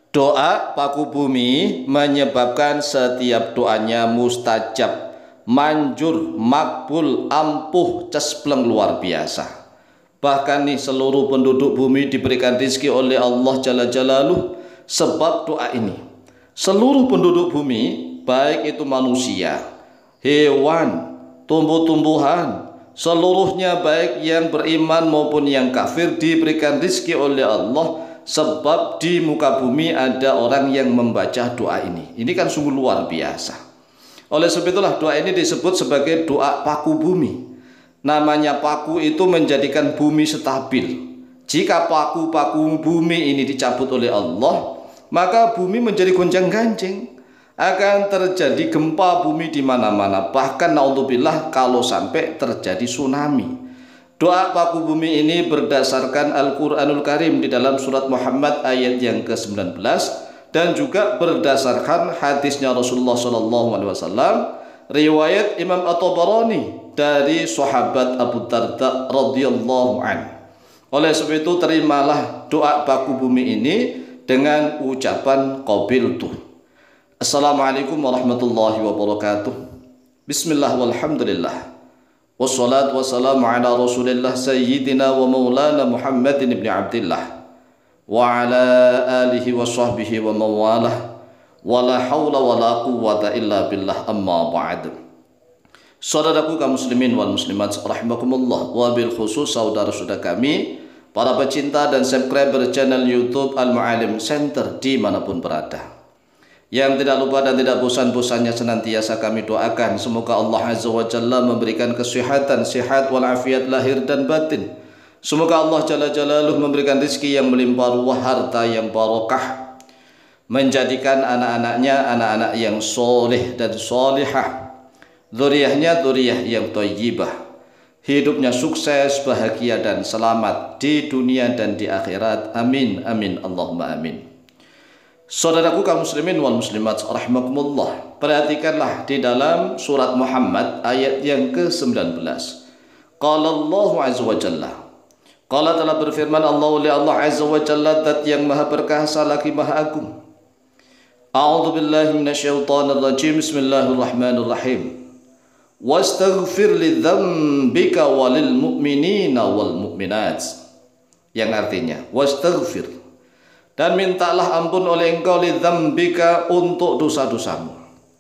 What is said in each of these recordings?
Doa paku bumi menyebabkan setiap doanya mustajab, manjur, makbul, ampuh, cespleng luar biasa. Bahkan nih seluruh penduduk bumi diberikan rizki oleh Allah Jalla Jalaluh sebab doa ini. Seluruh penduduk bumi, baik itu manusia, hewan, tumbuh-tumbuhan, seluruhnya baik yang beriman maupun yang kafir diberikan rizki oleh Allah sebab di muka bumi ada orang yang membaca doa ini. Ini kan sungguh luar biasa. Oleh sebab itulah doa ini disebut sebagai doa paku bumi. Namanya paku itu menjadikan bumi stabil. Jika paku-paku bumi ini dicabut oleh Allah, maka bumi menjadi gonjang-ganjing. Akan terjadi gempa bumi di mana-mana. Bahkan naudzubillah kalau sampai terjadi tsunami. Doa paku bumi ini berdasarkan Al-Quranul Karim di dalam surat Muhammad ayat yang ke-19 dan juga berdasarkan hadisnya Rasulullah SAW, riwayat Imam At-Tabarani dari sahabat Abu Darda radhiyallahu anhu. Oleh sebab itu terimalah doa paku bumi ini dengan ucapan qabiltu. Assalamualaikum warahmatullahi wabarakatuh. Bismillah walhamdulillah. Wassalatu wassalamu ala rasulillah sayyidina wa maulana Muhammadin ibn Abdillah wa ala alihi wa sahbihi wa mawalah wa la hawla wa la quwwata illa billah amma ba'd. Saudaraku kaum muslimin wal muslimat rahimakumullah, wa bil khusus saudara-saudara kami para pecinta dan subscriber channel YouTube Al-Mu'alim Center dimanapun berada, yang tidak lupa dan tidak bosan-bosannya senantiasa kami doakan semoga Allah Azza wa Jalla memberikan kesehatan, sehat walafiat lahir dan batin. Semoga Allah Jalla Jalaluh memberikan rezeki yang melimpah ruah, harta yang barokah, menjadikan anak-anaknya anak-anak yang soleh dan solihah, dzurriyyahnya dzurriyyah yang thayyibah, hidupnya sukses, bahagia dan selamat di dunia dan di akhirat. Amin amin Allahumma amin. Saudaraku kaum muslimin wal muslimat rahimakumullah, perhatikanlah di dalam surat Muhammad ayat yang ke-19. Qala Allah azza wa jalla, qala telah berfirman Allah azza wa jalla, zat yang maha perkasa lagi maha agung. A'udzu billahi minasyaitonir rajim. Bismillahirrahmanirrahim. Wastaghfir lidzambika walil mu'minina wal mu'minat. Yang artinya wastaghfir, dan mintalah ampun oleh engkau lidzambika, untuk dosa-dosamu,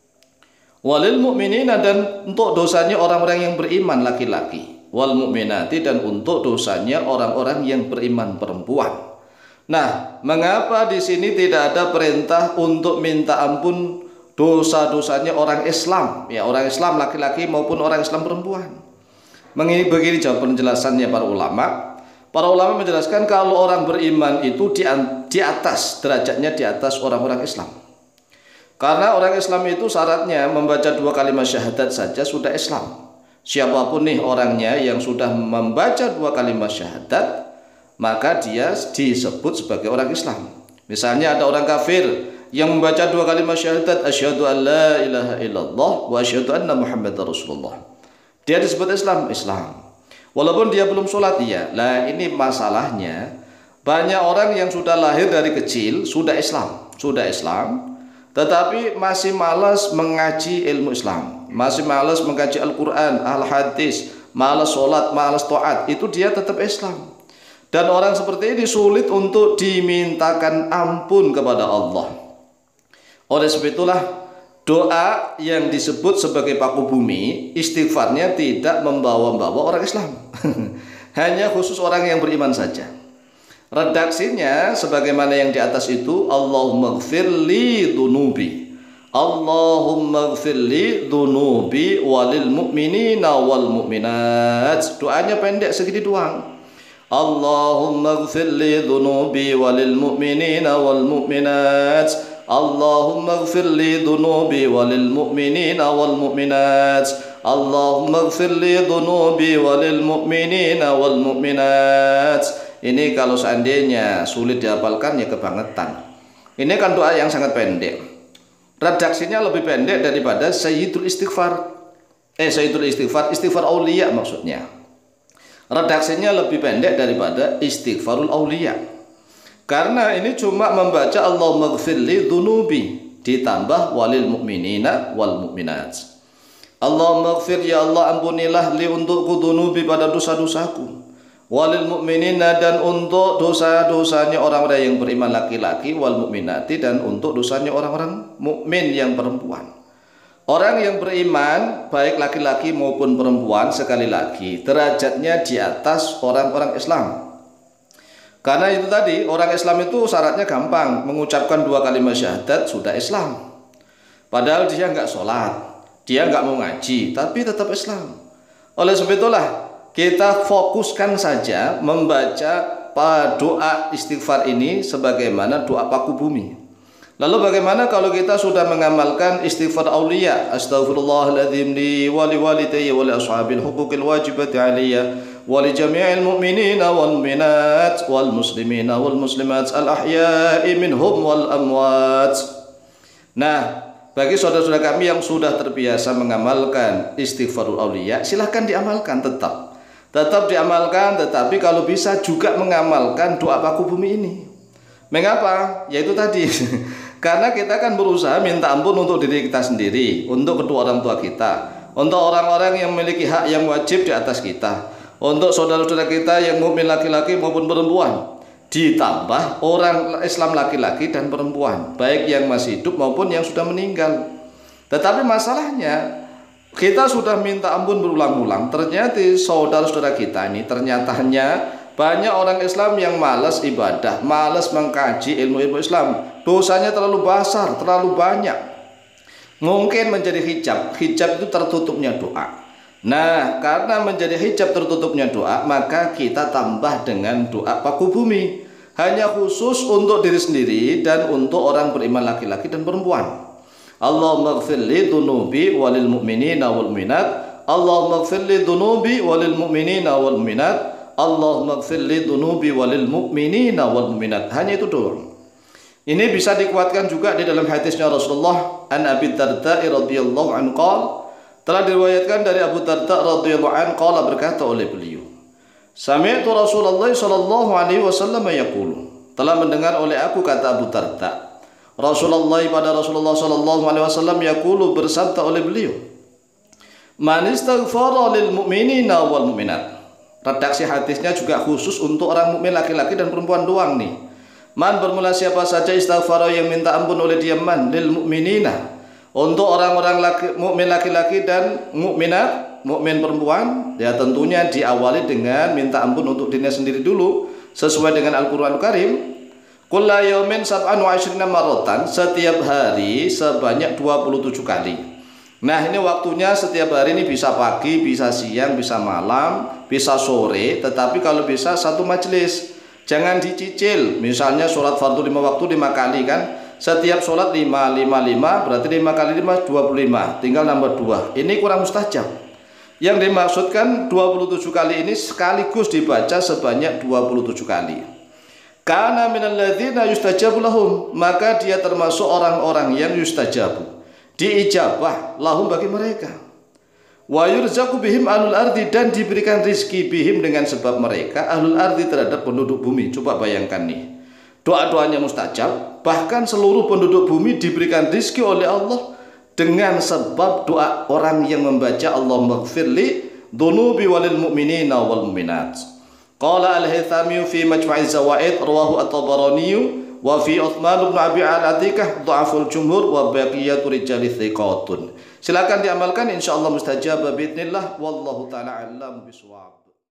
walil mu'minina, dan untuk dosanya orang-orang yang beriman laki-laki, wal mu'minati, dan untuk dosanya orang-orang yang beriman perempuan. Nah, mengapa di sini tidak ada perintah untuk minta ampun dosa-dosanya orang Islam, ya orang Islam laki-laki maupun orang Islam perempuan? Begini jawab penjelasannya para ulama. Para ulama menjelaskan kalau orang beriman itu di atas derajatnya, di atas orang-orang Islam. Karena orang Islam itu syaratnya membaca 2 kalimat syahadat saja sudah Islam. Siapapun nih orangnya yang sudah membaca 2 kalimat syahadat, maka dia disebut sebagai orang Islam. Misalnya ada orang kafir yang membaca 2 kalimat syahadat, asyhadu an la ilaha illallah wa asyhadu anna muhammadar rasulullah, dia disebut Islam. Walaupun dia belum sholat, ya. Lah ini masalahnya, banyak orang yang sudah lahir dari kecil sudah Islam, tetapi masih malas mengaji ilmu Islam, masih malas mengaji Al-Quran, Al-Hadis, malas sholat, malas taat, itu dia tetap Islam. Dan orang seperti ini sulit untuk dimintakan ampun kepada Allah. Oleh sebab itulah doa yang disebut sebagai paku bumi, istighfarnya tidak membawa-bawa orang Islam. Hanya khusus orang yang beriman saja. Redaksinya sebagaimana yang di atas itu, Allahumma gfirli dunubi, Allahumma gfirli dunubi walil mu'minina wal mu'minat. Doanya pendek segini doang. Allahumma gfirli dunubi walil mu'minina wal mu'minat, Allahumma ighfir li dhunubi walil mu'minina wal mu'minat, Allahumma ighfir li dhunubi walil mu'minina wal mu'minat. Ini kalau seandainya sulit dihafalkan ya kebangetan. Ini kan doa yang sangat pendek. Redaksinya lebih pendek daripada Sayyidul Istighfar. Sayyidul Istighfar, istighfar aulia maksudnya. Redaksinya lebih pendek daripada Istighfarul Aulia. Karena ini cuma membaca Allahumma ighfirli dzunubi ditambah walil mu'minina wal mu'minat. Allahumma ighfir, ya Allah ampunilah li untukku dzunubi pada dosa-dosaku. Walil mu'minina, dan untuk dosa-dosanya orang-orang yang beriman laki-laki, wal mu'minati, dan untuk dosanya orang-orang mukmin yang perempuan. Orang yang beriman baik laki-laki maupun perempuan, sekali lagi derajatnya di atas orang-orang Islam. Karena itu tadi, orang Islam itu syaratnya gampang, mengucapkan 2 kalimat syahadat sudah Islam. Padahal dia nggak sholat, dia nggak mau ngaji, tapi tetap Islam. Oleh sebab itulah kita fokuskan saja membaca doa istighfar ini sebagaimana doa paku bumi. Lalu bagaimana kalau kita sudah mengamalkan istighfar aulia, astaghfirullahaladzim li wali walidayya wali ashabil huquqil wajibati aliyya wali jami'il mu'minina wal mu'minat wal muslimina wal muslimat al ahya'i minhum wal amwat. Nah, bagi saudara-saudara kami yang sudah terbiasa mengamalkan istighfarul aulia, silahkan diamalkan, tetap diamalkan, tetapi kalau bisa juga mengamalkan doa paku bumi ini. Mengapa? Yaitu tadi karena kita kan berusaha minta ampun untuk diri kita sendiri, untuk kedua orang tua kita, untuk orang-orang yang memiliki hak yang wajib di atas kita, untuk saudara-saudara kita yang mukmin laki-laki maupun perempuan, ditambah orang Islam laki-laki dan perempuan, baik yang masih hidup maupun yang sudah meninggal. Tetapi masalahnya kita sudah minta ampun berulang-ulang, ternyata saudara-saudara kita ini ternyatanya banyak orang Islam yang malas ibadah, malas mengkaji ilmu-ilmu Islam. Dosanya terlalu besar, terlalu banyak. Mungkin menjadi hijab itu tertutupnya doa. Nah, karena menjadi hijab tertutupnya doa, maka kita tambah dengan doa paku bumi. Hanya khusus untuk diri sendiri dan untuk orang beriman laki-laki dan perempuan. Allahumma ighfirli dzunubi walil mu'minina wal mu'minat. Allahumma ighfirli dzunubi walil mu'minina wal mu'minat. Allahumma ighfirli dzunubi walil mu'minina wal mu'minat. Hanya itu doang. Ini bisa dikuatkan juga di dalam hadisnya Rasulullah an Abi Darda radhiyallahu anhu qala, telah diriwayatkan dari Abu Darda radhiyallahu anhu qala, berkata oleh beliau, sami'tu Rasulullah sallallahu alaihi wasallam yaqulu, telah mendengar oleh aku, kata Abu Darda, Rasulullah sallallahu alaihi wasallam yaqulu, bersabda oleh beliau, man istaghfara lil mu'minina wal mu'minat. Redaksi hadisnya juga khusus untuk orang mukmin laki-laki dan perempuan doang nih. Man bermula siapa saja istighfar yang minta ampun oleh dia, man lil mu'minina, untuk orang-orang mukmin laki-laki dan mukminat, mukmin perempuan, ya tentunya diawali dengan minta ampun untuk dirinya sendiri dulu sesuai dengan Al-Qur'anul Karim. Kulla yaumin sab'an wa 20 marratan, setiap hari sebanyak 27 kali. Nah, ini waktunya setiap hari ini bisa pagi, bisa siang, bisa malam, bisa sore, tetapi kalau bisa satu majelis. Jangan dicicil, misalnya sholat fardu 5 waktu 5 kali kan, setiap sholat 5, 5, 5, berarti 5 kali 5, 25, tinggal nambah 2, ini kurang mustajab. Yang dimaksudkan 27 kali ini sekaligus dibaca sebanyak 27 kali. Kana minal ladzina yustajabu lahum, maka dia termasuk orang-orang yang yustajabu, diijabah lahum bagi mereka. Wa yurzaqu bihim ahlul ardi, dan diberikan rizki bihim dengan sebab mereka ahlul ardi terhadap penduduk bumi. Coba bayangkan nih, doa-doanya mustajab, bahkan seluruh penduduk bumi diberikan rizki oleh Allah dengan sebab doa orang yang membaca Allahumma ighfirli dzunubi walil mu'minina wal mu'minat. Qala al-Haythami fi Majma'iz Zawaid rawahu at-Tabarani wa fi Utsman bin Abi al-Atikah dha'aful jumhur wa baqiyatu rijali thiqatun. Silakan diamalkan, insyaallah mustajab باذنillah, wallahu taala alam bisawab.